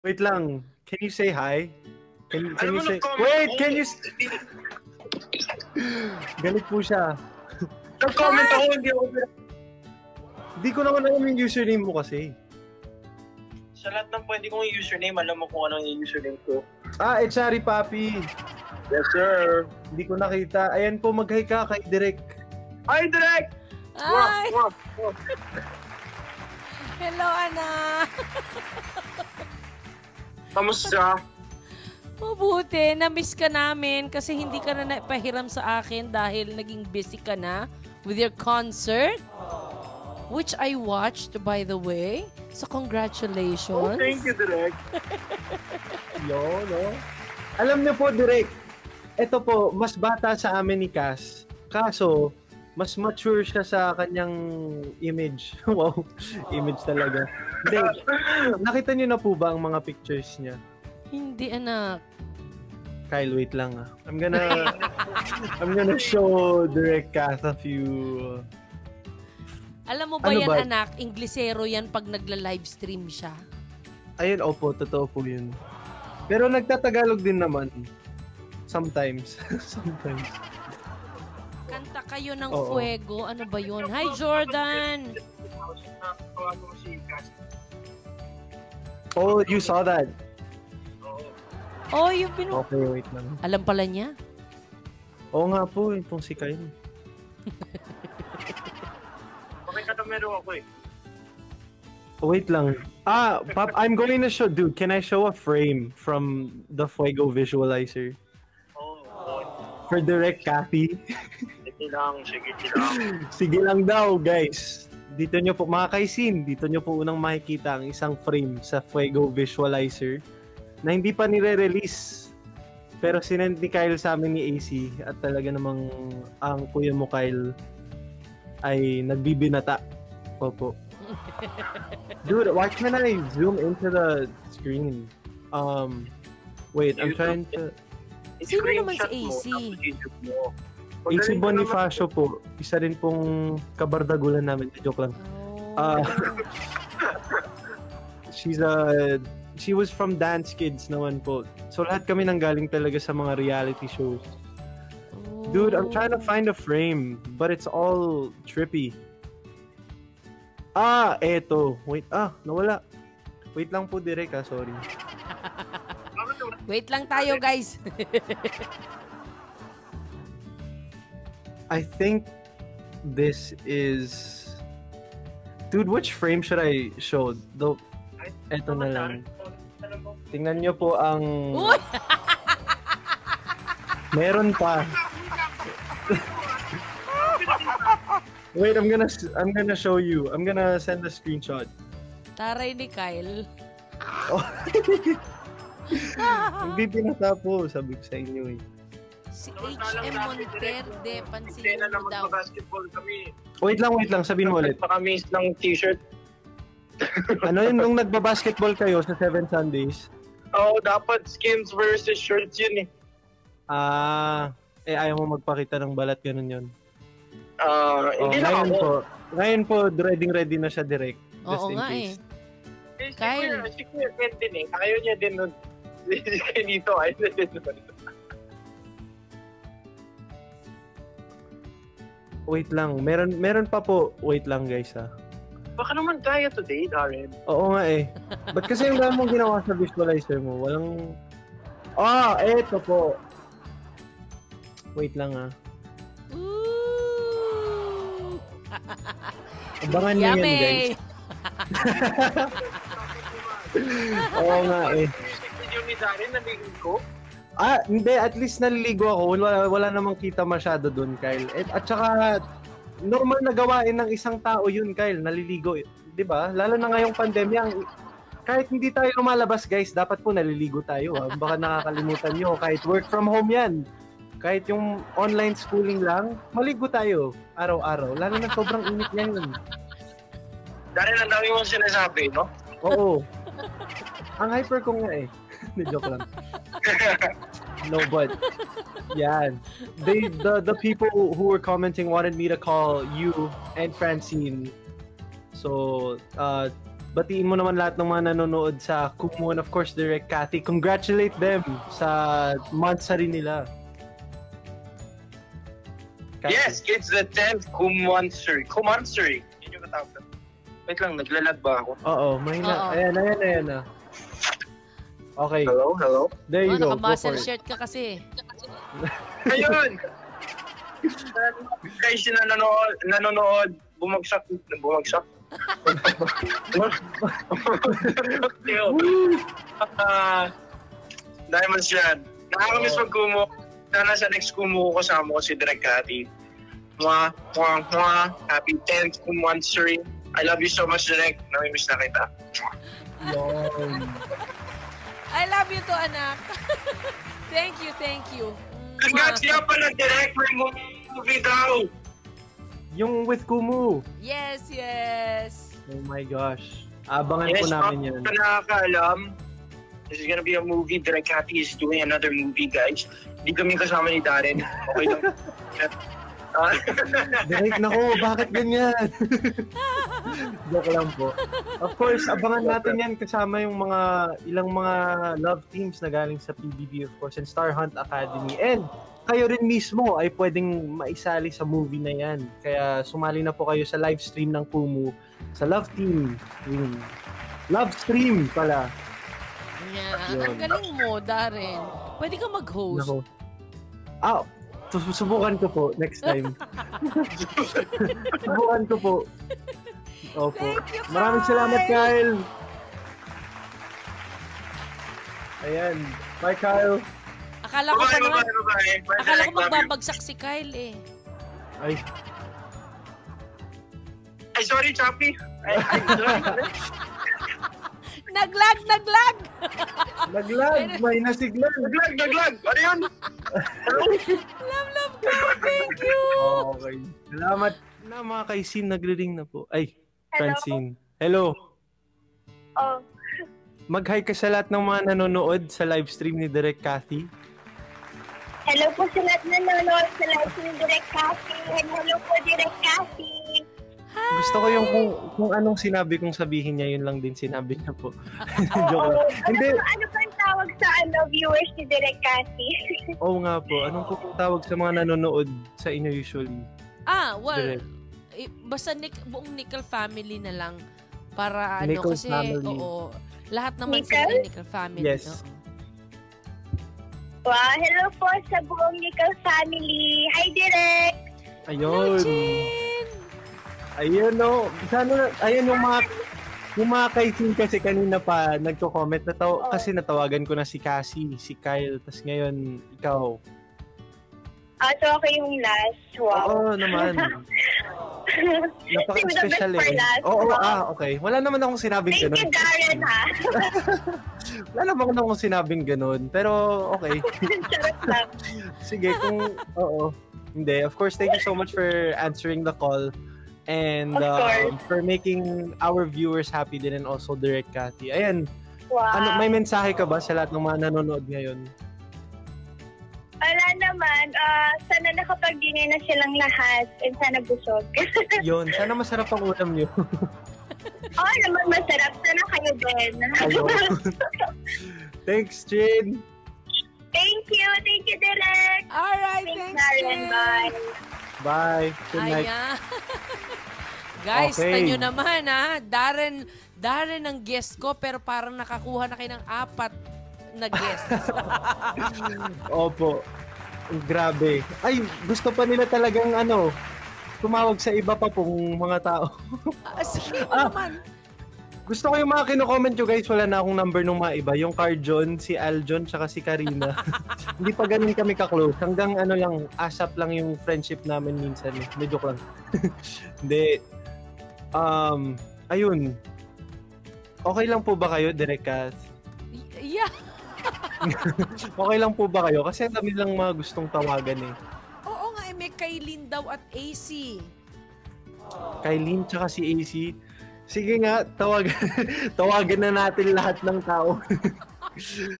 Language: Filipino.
Wait lang. Can you say hi? Can Alam you mo, say... nag-comment Wait, ako. can you... Galit po siya. Nag-comment ako, hindi ako. Di ko naman alam yung username mo kasi. Sa lahat ng pwede kong username, alam mo kung ano yung username ko. It's Harry Papi. Yes, sir. Hindi ko nakita. Ayan po, mag-hi ka kay Direk. Hi, Direk! Ay! Wow. Hello, anak! Kamusta? Mabuti, na-miss ka namin kasi hindi ka na napahiram sa akin dahil naging busy ka na with your concert, which I watched, by the way. So, congratulations. Oh, thank you, Direk. No. Alam niyo po, Direk, ito po, mas bata sa amin ni Cass. Kaso, mas mature siya sa kanyang image. Wow, image talaga. Hindi, nakita niyo na po ba ang mga pictures niya? Hindi, anak. Kyle, wait lang ah. I'm gonna show Direk Cass a few... Alam mo ba Ano yan, ba? anak? Inglesero yan pag nagla-livestream siya. Ayun, opo, totoo po yun. Pero nagtatagalog din naman. Sometimes. Sometimes. Kanta kayo ng Oo. Fuego. Ano ba yun? Hi, Jordan! Oh, you saw that? Oh, yung Okay, wait lang. Alam pala niya? Oo nga po, itong si Kyle. Okay ka na meron ako eh. Wait lang. Pop, I'm going to show, dude, can I show a frame from the Fuego visualizer? Oo. For Direct Kathy? Sige lang. Sige lang daw, guys. Dito nyo po, mga kaisin, dito nyo po unang makikita ang isang frame sa Fuego visualizer na hindi pa nire-release. Pero sinend ni Kyle sa amin ni AC at talaga namang ang kuya mo Kyle ay nagbibinata. Opo. Dude, why can't I zoom into the screen? Wait, I'm trying to... Sino naman si AC? AC Bonifacio po. Isa rin pong kabardagulan namin. Joke lang. Oh. She was from Dance Kids naman po. So lahat kami nanggaling talaga sa mga reality shows. Dude, I'm trying to find a frame, but it's all trippy. Eto. Wait, nawala. Wait lang po, Direk, sorry. Wait lang tayo, guys. I think this is... Dude, which frame should I show? Eto na lang. Tingnan nyo po ang... Uy! Meron pa. Wait, I'm gonna show you. I'm gonna send a screenshot. Taray ni Kyle. Hindi pinata po, sabi ko sa inyo eh. Si H.M. Monterde, pansinin mo daw. Basketball kami. Wait lang, sabihin mo ulit. Pa kami ng t-shirt. Ano yun nung nagbabasketball kayo sa 7 Sundays? Oo, dapat skins versus shirts yun eh. Ayaw mo magpakita ng balat, ganun yun. Hindi lang ako. Ngayon po, ready na siya direct. Just Oo in nga case. Kyle. Si Kuya Ken din eh. Ayaw niya din nun. Si Nito, ayaw niya din nun. Wait lang, meron pa po. Wait lang guys ha. Baka naman kaya today, Darren. Oo nga eh. Ba't kasi yung dami mong ginawa sa visualizer mo? Walang... eto po. Wait lang ha. Ooh! Abangan niyo yan guys. Oo nga eh. Yung ni Darren, nabigin ko. Hindi. At least naliligo ako. Wala namang kita masyado dun, Kyle. At saka, normal na gawain ng isang tao yun, Kyle. Naliligo. Diba? Lalo na ngayong pandemya. Kahit hindi tayo lumalabas, guys, dapat po naliligo tayo. Baka nakakalimutan nyo. Kahit work from home yan. Kahit yung online schooling lang, maligo tayo araw-araw. Lalo na sobrang init ngayon. Darren, ang dami mong sinasabi, no? Oo. Ang hyper ko nga eh. Joke lang. No, but yeah, the people who were commenting wanted me to call you and Francine. So batiin mo naman lahat ng mga nanonood sa Kumu and of course Direct Cathy. Congratulate them sa monthsary nila. Cathy. Yes, it's the 10th Kumonstery. Kumonstery. Yun yung katawag. Wait lang, naglalag ba ako? Oo, mahina. Oo. Ayan na. Okay. Hello? There you go. Go for Naka-muscle it. shirt ka kasi. Ayun! Guys, nanonood, bumagsak. Diamonds yan. Nakakamiss mag-Kumu. Sana sa next Kumu ko kasama ko si Direk Cathy. Mwah. Happy 10th Kumonstery. I love you so much, Direk. Namimiss na kita. Yun. I love you to, anak. Thank you. Congrats nga pala, Direk, may movie daw. Yung with Kumu. Yes. Oh my gosh. Abangan po namin yan. Yes, nakakaalam. This is gonna be a movie. Direk Cathy is doing another movie, guys. Hindi kami kasama ni Darren. Okay lang. Direk, nako, bakit ganyan? Joke lang po. Of course, abangan natin yan kasama yung ilang mga love teams na galing sa PBB, of course, and Star Hunt Academy. And kayo rin mismo ay pwedeng maisali sa movie na yan. Kaya sumali na po kayo sa live stream ng Kumu sa Love Team. Love stream pala. Yeah. Ang galing mo, Darren. Pwede ka mag-host. Nako. Susubukan ko po next time. Susubukan ko po. Opo. Thank you, Kyle. Maraming salamat, Kyle. Ayan. Bye, Kyle. Akala ko pa naman, Bye. akala ko magbabagsak si Kyle eh. Ay, Ay, sorry, Choppy. Naglag! naglag. May nasiglan. Naglag. Ano yun? Love ko. Thank you. Okay. Salamat na mga kaisin. Nagre-ring na po. Ay, Francine. Hello. Oh, Mag-hi ka sa lahat ng mga nanonood sa live stream ni Direk Cathy. hello po sa lahat na nanonood sa live ni Direk Cathy. And hello po, Direk Cathy. Gusto ko yung kung anong sinabi kong sabihin niya, yun lang din sinabi niya po. Joke lang. Hindi. Ano ba ang tawag sa viewers ni Direk Cathy? Oo nga po. Anong po tawag sa mga nanonood sa inyo usually? Well, basta buong Nickel family na lang para Nickel kasi family. oo, lahat naman Nickel? sila Nickel family. Yes. Oo. Wow, hello po sa buong Nickel family. Hi, Direk! Ayun. Jin! Ayun no. Sana, ayun yung mga kaisin kasi kanina pa nagko-comment na kasi natawagan ko na si Cassie, si Kyle, tas ngayon ikaw. So okay yung last. Wow. Oo naman. Napaka-special eh. Oo, okay. Wala naman akong sinabing Thank you, ganun. Darren, ha? Wala naman akong sinabing ganun. Pero okay. Charot lang. Sige, oo. Hindi. Of course, thank you so much for answering the call. And Of course. for making our viewers happy din and also Direk Cathy. Ayan, Wow. may mensahe ka ba sa lahat ng mga nanonood ngayon? Wala naman. Sana nakapag-dinner na silang lahat and sana busog. Yun, sana masarap ang ulam niyo. Oo naman, masarap. Sana kayo din. Ayun. Thanks, Jin. Thank you, Direk. Alright, Thanks, thanks, Darren. Jen. Bye. Bye. Good night. Ayan. Guys, Okay. tanyo naman ha. Darren ang guest ko pero parang nakakuha na kayo ng 4 na guests. Opo. Grabe. Ay, gusto pa nila talagang tumawag sa iba pa pong mga tao. Sige mo naman. Gusto ko yung mga kino-comment nyo guys, wala na akong number nung mga iba. Yung Carjon, si Aljon, tsaka si Karina. Hindi pa ganun kami ka-close. Hanggang lang, asap lang yung friendship namin minsan. Medyo joke lang. Hindi. Ayun. Okay lang po ba kayo, Direk Cath? Yeah. Okay lang po ba kayo? Kasi kami lang mga gustong tawagan eh. Oo nga, may Kailin daw at AC. Kailin tsaka si AC. Sige nga, tawagan na natin lahat ng tao.